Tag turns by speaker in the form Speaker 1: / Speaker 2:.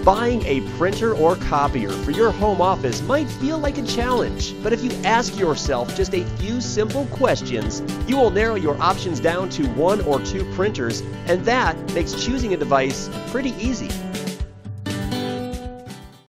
Speaker 1: Buying a printer or copier for your home office might feel like a challenge, but if you ask yourself just a few simple questions, you will narrow your options down to 1 or 2 printers, and that makes choosing a device pretty easy.